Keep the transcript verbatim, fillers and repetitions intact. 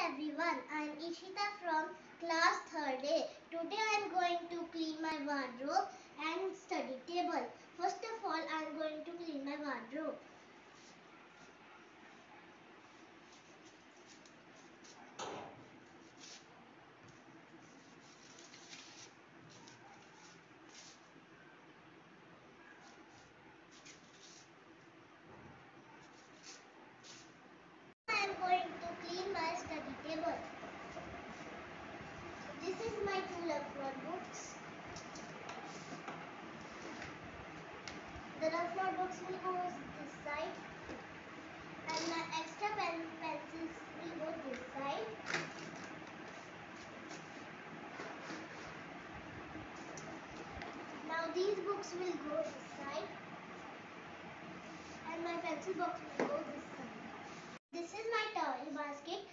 everyone, I am Eshita from class third A. Today I am going to clean my wardrobe and study table. First of all, I am going to clean my wardrobe. I am going to clean my study table. This is my two rough notebooks. The rough notebooks will go this side and my extra pen pencils will go this side. Now these books will go this side and my pencil box will go this side. This is my towel basket.